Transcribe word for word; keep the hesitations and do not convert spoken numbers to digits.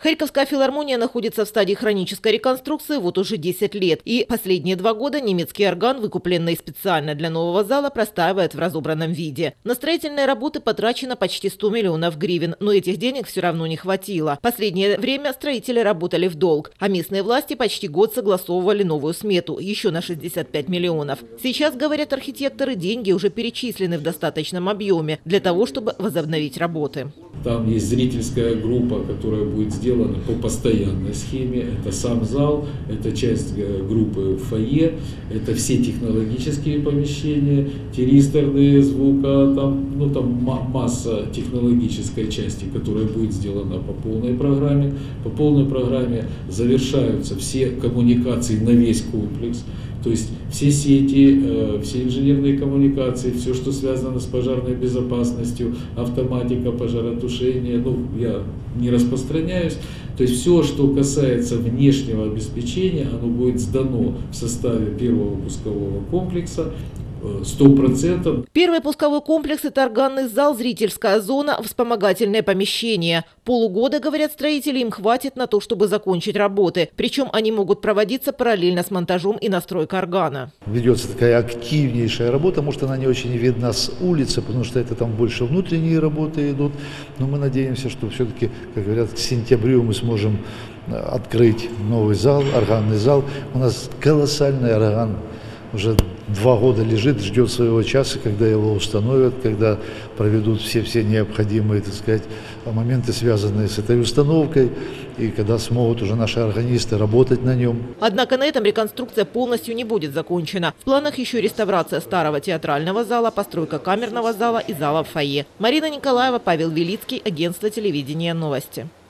Харьковская филармония находится в стадии хронической реконструкции вот уже десять лет. И последние два года немецкий орган, выкупленный специально для нового зала, простаивает в разобранном виде. На строительные работы потрачено почти сто миллионов гривен, но этих денег все равно не хватило. Последнее время строители работали в долг, а местные власти почти год согласовывали новую смету, еще на шестьдесят пять миллионов. Сейчас, говорят архитекторы, деньги уже перечислены в достаточном объеме для того, чтобы возобновить работы. Там есть зрительская группа, которая будет сделана по постоянной схеме. Это сам зал, это часть группы фойе, это все технологические помещения, тиристорные звука, там, ну, там масса технологической части, которая будет сделана по полной программе. По полной программе завершаются все коммуникации на весь комплекс. То есть все сети, все инженерные коммуникации, все, что связано с пожарной безопасностью, автоматика, пожаротушение, ну, я не распространяюсь. То есть все, что касается внешнего обеспечения, оно будет сдано в составе первого пускового комплекса. сто процентов. Первый пусковой комплекс – это органный зал, зрительская зона, вспомогательное помещение. Полугода, говорят строители, им хватит на то, чтобы закончить работы. Причем они могут проводиться параллельно с монтажом и настройкой органа. Ведется такая активнейшая работа, может, она не очень видна с улицы, потому что это там больше внутренние работы идут. Но мы надеемся, что все-таки, как говорят, к сентябрю мы сможем открыть новый зал, органный зал. У нас колоссальный орган. Уже два года лежит, ждет своего часа, когда его установят, когда проведут все-все необходимые, так сказать, моменты, связанные с этой установкой, и когда смогут уже наши органисты работать на нем. Однако на этом реконструкция полностью не будет закончена. В планах еще реставрация старого театрального зала, постройка камерного зала и зала в фойе. Марина Николаева, Павел Велицкий, агентство телевидения «Новости».